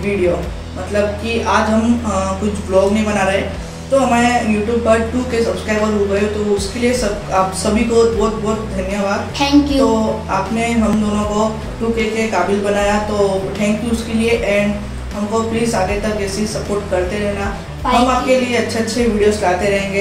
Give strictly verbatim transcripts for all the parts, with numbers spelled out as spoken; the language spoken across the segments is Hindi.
वीडियो, मतलब कि आज हम आ, कुछ ब्लॉग नहीं बना रहे, तो हमें यूट्यूब पर टू के सब्सक्राइबर हो गए, तो उसके लिए सब आप सभी को बहुत बहुत धन्यवाद। Thank you. तो आपने हम दोनों को टू के के काबिल बनाया, तो थैंक यू उसके लिए। एंड हमको प्लीज़ आगे तक ऐसे सपोर्ट करते रहना, हम आपके लिए अच्छे अच्छे वीडियोस लाते रहेंगे।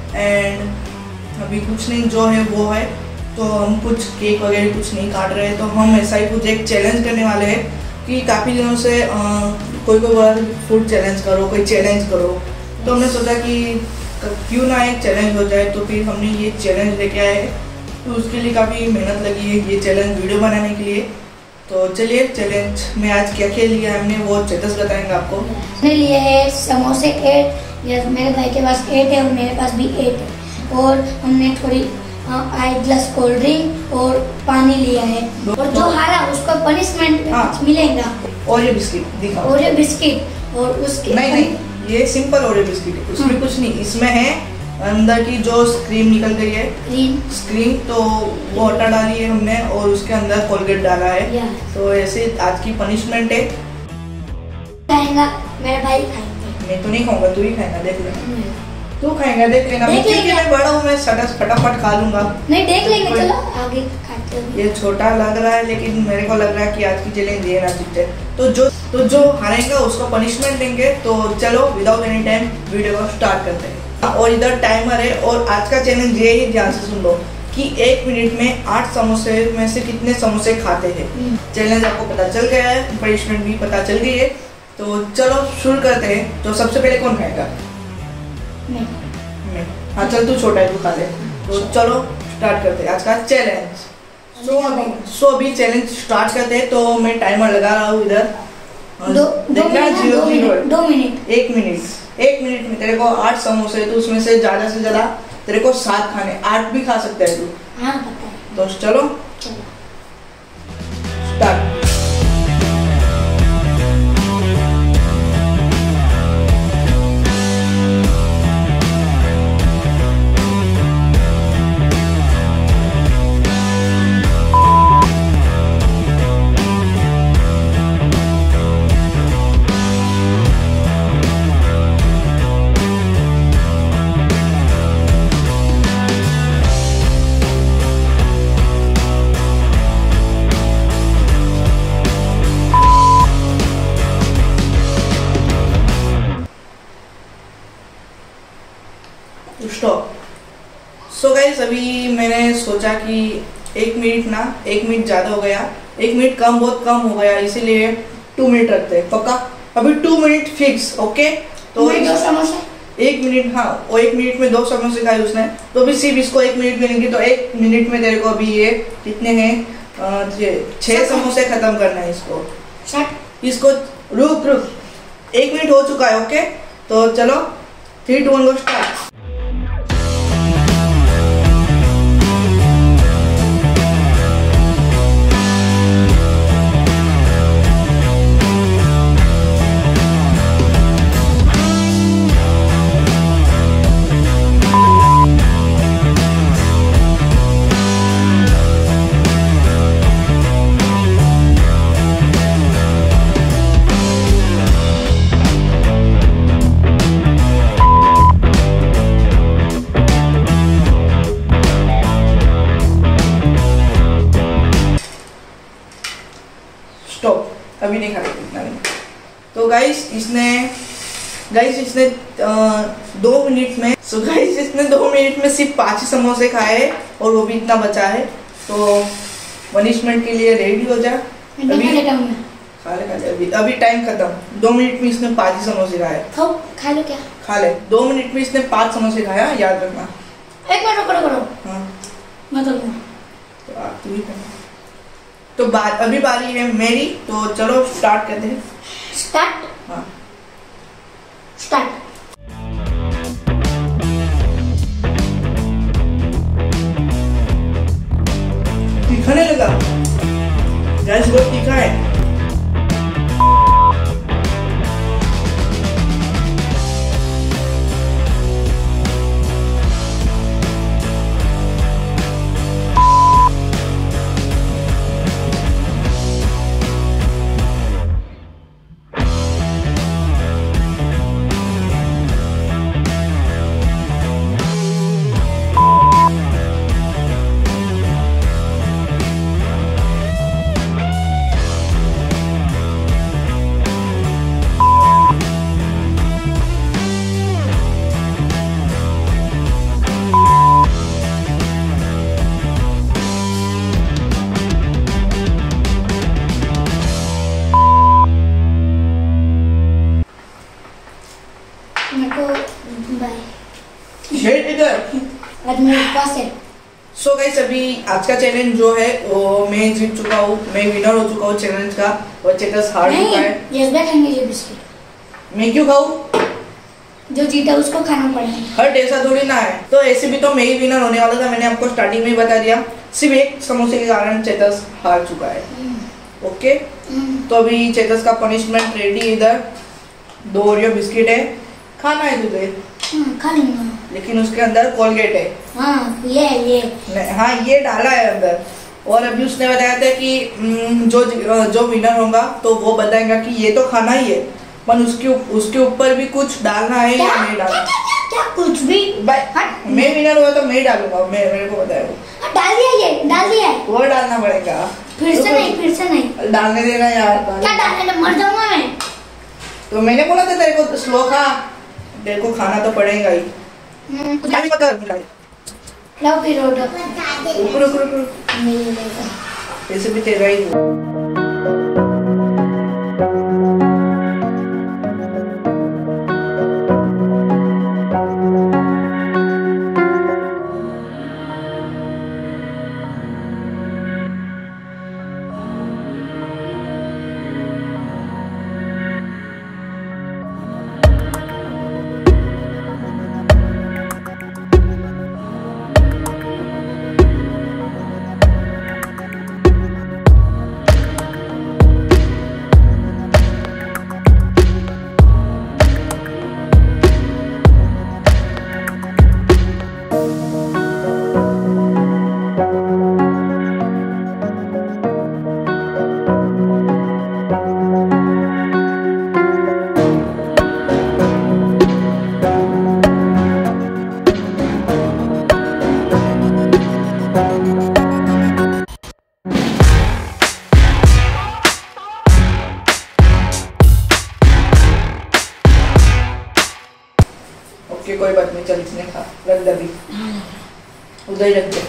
एंड अभी कुछ नहीं, जो है वो है, तो हम कुछ केक वगैरह कुछ नहीं काट रहे, तो हम ऐसा ही कुछ एक चैलेंज करने वाले हैं कि काफ़ी दिनों से आ, कोई कोई बार फूड चैलेंज करो, कोई चैलेंज करो, तो हमने सोचा कि क्यों ना एक चैलेंज हो जाए, तो फिर हमने ये चैलेंज लेके आए। तो उसके लिए काफ़ी मेहनत लगी है ये चैलेंज वीडियो बनाने के लिए। तो चलिए चैलेंज में आज क्या क्या लिया हमने वो चेतस बताएंगे आपको। हमने लिए है समोसे एट, या मेरे भाई के पास एट है और मेरे पास भी एट है, और हमने थोड़ी आई ग्लास कोल्ड ड्रिंक और पानी लिया है, और जो हारा उसको पनिशमेंट हाँ। मिलेगा। और ये बिस्किट दिखाओ। और ये बिस्किट और उसके नहीं नहीं, ये सिंपल ओरियो बिस्किट है, उसमें हाँ। कुछ नहीं, इसमें है अंदर की जो स्क्रीम निकल गई है, क्रीम स्क्रीम, तो वो हटा डाली है हमने, और उसके अंदर कोलगेट डाला है। तो ऐसे आज की पनिशमेंट है। खाएगा मेरा भाई, खाएंगे। मैं तो नहीं खाऊंगा, तू ही खाएगा, देख लेना। तू खाएगा, देख लेना। देख क्योंकि मैं बड़ा हूँ, मैं फटाफट खा लूंगा। नहीं, देख लेंगे, चलो आगे खाते हैं। ये छोटा लग रहा है, लेकिन मेरे को लग रहा है कि आज की चैलेंज ये ना जीते, तो जो तो जो हारेगा उसको पनिशमेंट देंगे। तो चलो विदाउट एनी टाइम वीडियो को स्टार्ट करते हैं। और इधर टाइमर है, और आज का चैलेंज ये ही, ध्यान से सुन लो कि एक मिनट में आठ समोसे में से कितने समोसे खाते हैं। चैलेंज आपको पता चल गया है, पनिशमेंट भी पता चल गई है, तो चलो शुरू करते हैं। तो सबसे पहले कौन खाएगा? मैं। मैं। हाँ चल, तू छोटा है, तू खा ले। तो चलो स्टार्ट करते हैं आज का चैलेंज। सो अभी सो अभी चैलेंज स्टार्ट करते हैं। तो मैं टाइमर लगा रहा हूँ इधर, देखना जीरो जीरो दो मिनट एक मिनट एक मिनट में तेरे को आठ समोसे, तो उसमें से ज्यादा से ज्यादा तेरे को सात खाने, आठ भी खा सकता है तू। हाँ पता है। तो चलो स्टार्ट। स्टॉप। सो गाइस, अभी मैंने सोचा कि एक मिनट ना, एक मिनट ज्यादा हो गया, एक मिनट कम बहुत कम हो गया, इसीलिए टू मिनट रखते हैं पक्का। अभी टू मिनट फिक्स, ओके। तो दो समोसे एक मिनट, हाँ वो एक मिनट में दो समोसे खाए उसने, तो अभी सिर्फ इसको एक मिनट मिलेंगे। तो एक मिनट में तेरे को अभी ये कितने हैं, छह समोसे खत्म करना है इसको। इसको रुक रुक एक मिनट हो चुका है, ओके। तो चलो three two one go start. Stop, अभी नहीं खा सकते। तो गाइस इसने गाइस इसने आ, दो मिनट में सो गाइस इसने दो मिनट में सिर्फ पाँच ही समोसे खाए, और वो भी इतना बचा है। तो पनिशमेंट के लिए रेडी हो जा। अभी खा ले खा ले अभी अभी टाइम खत्म। दो मिनट में इसने पाँच ही समोसे खाए। खा लो क्या? खा ले। दो मिनट में इसने पाँच समोसे खाया, याद रखना। एक मिनट रुको रुको। हाँ मैं तो तो आप तू ही करना। तो बार अभी बारी है मेरी, तो चलो स्टार्ट करते हैं। स्टार्ट। हाँ स्टार्ट। दिखाने लगा, गैस बहुत तीखा है। बाय। शेर इधर आज मेरे पास है। सो गाइस अभी आज का चैलेंज जो है वो मैं जीत चुका हूँ, मैं विनर हो चुका हूँ चैलेंज का और चेतस हार चुका है। यस भाई खाएंगे ये बिस्किट। मैं क्यों खाऊं? जो जीता उसको खाना पड़ेगा। हर ऐसा थोड़ी ना है। तो ऐसे भी तो मैं ही विनर होने वाला था, मैंने आपको स्टार्टिंग में ही बता दिया। सिर्फ एक समोसे के कारण चेतस हार चुका है। ओके तो अभी चेतस का पनिशमेंट रेडी। इधर दो ओरियो बिस्किट है, खाना है तुझे। खा लूंगा लेकिन उसके अंदर कोलगेट है। हाँ ये ये हाँ ये डाला है अंदर। और अभी उसने बताया था कि जो जो विनर होगा तो वो बताएगा कि ये तो खाना ही है, पर उसके उसके ऊपर भी कुछ डालना है या नहीं डालना। क्या, क्या, क्या कुछ भी भाई मैं विनर हुआ तो मैं डालूंगा, मैं मेरे को बताया। डाल दिया ये डाल दिया है। वो डालना पड़ेगा फिर से नहीं फिर से नहीं डालने देना यार। क्या डालने दे, मर जाऊंगा मैं। तो मैंने बोला था तेरे को स्लो खा, तेरे को खाना तो पड़ेगा ही। कुछ भी मत कर। लाओ फिर ऑर्डर। रुक रुक रुक रुक नहीं मिलेगा। ऐसे भी तेरा ही है। ओके कोई बात नहीं, चल इसने खा रख दे, उधर ही रख दे।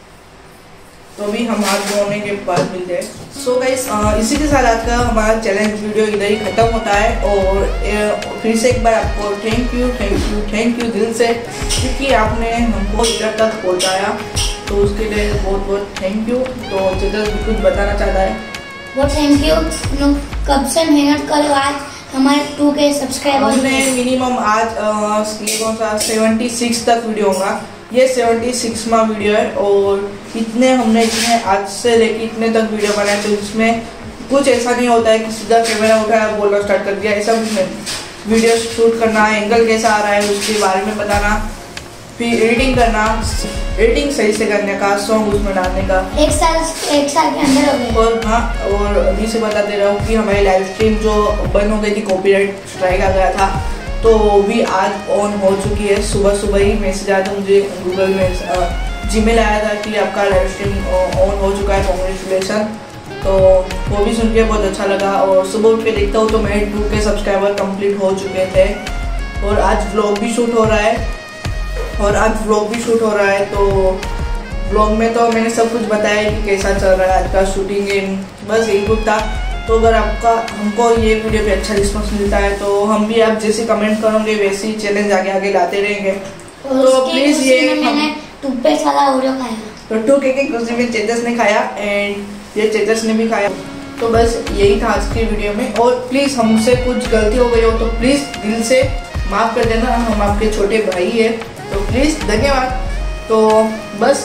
तो अभी हम हाथ धोने के बाद मिलते हैं। सो गाइस इसी के साथ आज का हमारा चैलेंज वीडियो इधर ही खत्म होता है। और ए, फिर से एक बार आपको thank you thank you thank you दिल से, क्योंकि आपने हमको इधर तक पहुंचाया, तो उसके लिए बहुत बहुत थैंक यू। तो चेतस भी कुछ बताना चाहता है। बहुत थैंक यू। कब से मेहनत करो, आज हमारे टू के सब्सक्राइबर्स हमने मिनिमम आज आ, ये कौन सा सेवेंटी सिक्स तक वीडियो होगा, ये सेवेंटी सिक्सवां वीडियो है। और इतने हमने इतने आज से लेके इतने तक वीडियो बनाए, तो इसमें कुछ ऐसा नहीं होता है कि सीधा कैमरा उठाया बोलना स्टार्ट कर दिया, ऐसा कुछ नहीं। वीडियो शूट करना, एंगल कैसा आ रहा है उसके बारे में बताना, फिर एडिटिंग करना, एडिटिंग सही से करने का, सॉन्ग उसमें डालने का। एक साल एक साल के अंदर हो गए। और हाँ, और अभी से बता दे रहा हूँ कि हमारी लाइव स्ट्रीम जो बंद हो गई थी, कॉपीराइट स्ट्राइक आ गया था, तो वो भी आज ऑन हो चुकी है। सुबह सुबह ही मैसेज आया था मुझे गूगल में, जीमेल आया था कि आपका लाइव स्ट्रीम ऑन हो चुका है, कॉन्ग्रेचुलेसन। तो वो भी सुन के बहुत अच्छा लगा। और सुबह उठ के देखता हूँ तो मेरे टू के सब्सक्राइबर कंप्लीट हो चुके थे। और आज व्लॉग भी शूट हो रहा है और आज व्लॉग भी शूट हो रहा है तो व्लॉग में तो मैंने सब कुछ बताया कि कैसा चल रहा है आज का शूटिंग, बस यही कुछ था। तो अगर आपका हमको ये वीडियो पे अच्छा रिस्पॉन्स मिलता है तो हम भी आप जैसे कमेंट करोगे वैसे ही चैलेंज आगे आगे लाते रहेंगे। तो प्लीज़ ये मैंने टूपे साला ओरियो खाया, तो टू केक की खुशी में चेतस ने खाया एंड ये चेतस ने भी खाया। तो बस यही था आज की वीडियो में। और प्लीज़ हमसे कुछ गलती हो गई हो तो प्लीज़ दिल से माफ़ कर देना, हम आपके छोटे भाई है, तो प्लीज़ धन्यवाद। तो बस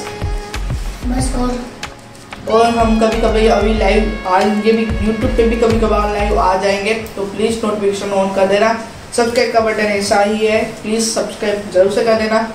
बस और और हम कभी कभी अभी लाइव आएंगे भी, यूट्यूब पे भी कभी कभार लाइव आ जाएंगे, तो प्लीज़ नोटिफिकेशन ऑन कर देना। सब्सक्राइब का बटन ऐसा ही है, प्लीज़ सब्सक्राइब जरूर से कर देना।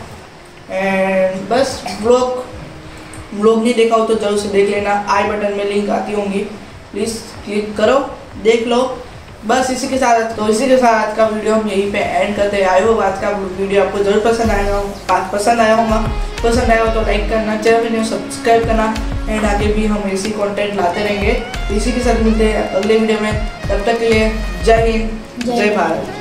एंड बस व्लॉग व्लॉग नहीं देखा हो तो जरूर से देख लेना, आई बटन में लिंक आती होंगी, प्लीज़ क्लिक करो देख लो। बस इसी के साथ तो इसी के साथ आज का वीडियो हम यहीं पे एंड करते हैं। आई होप आज का वीडियो आपको जरूर पसंद आएगा, पसंद आया होगा। पसंद आया हो तो लाइक करना, चैनल में सब्सक्राइब करना एंड आगे भी हम ऐसी कंटेंट लाते रहेंगे। इसी के साथ मिलते हैं अगले वीडियो में, तब तक के लिए जय हिंद जय भारत।